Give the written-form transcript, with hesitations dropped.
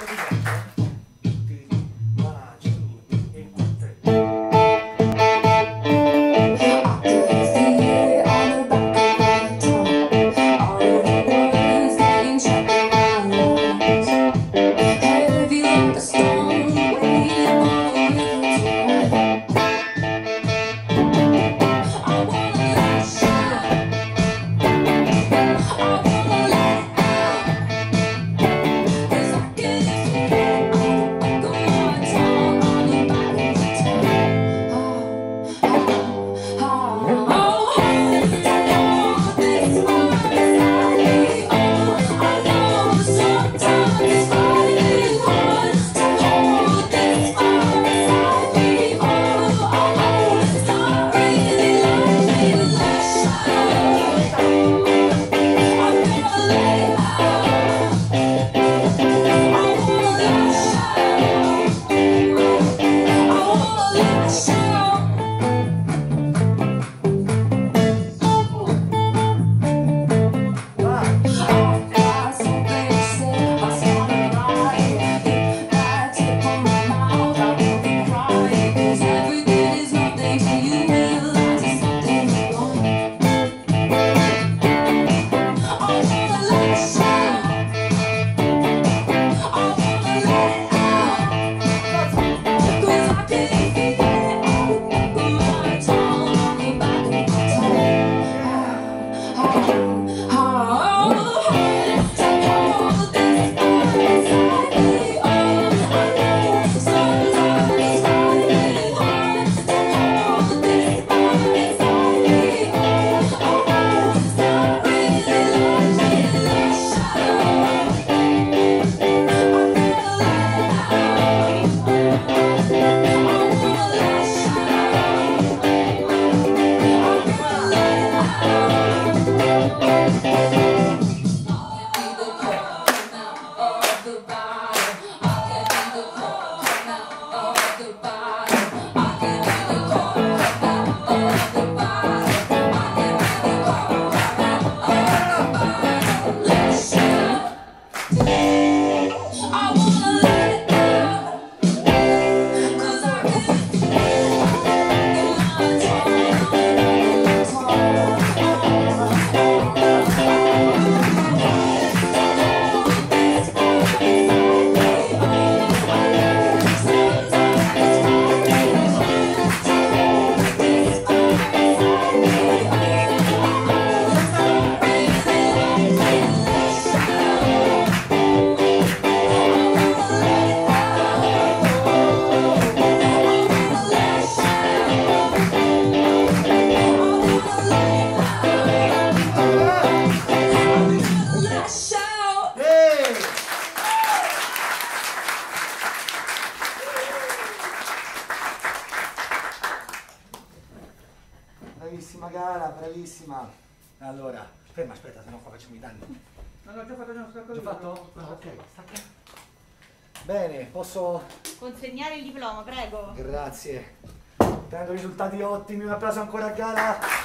Bravissima Gala, bravissima. Allora, ferma, aspetta, se no qua facciamo i danni. No, no, già fatto, già fatto? Ah, ok, sta qui. Bene, posso... consegnare il diploma, prego. Grazie. Tenendo risultati ottimi, un applauso ancora a Gala.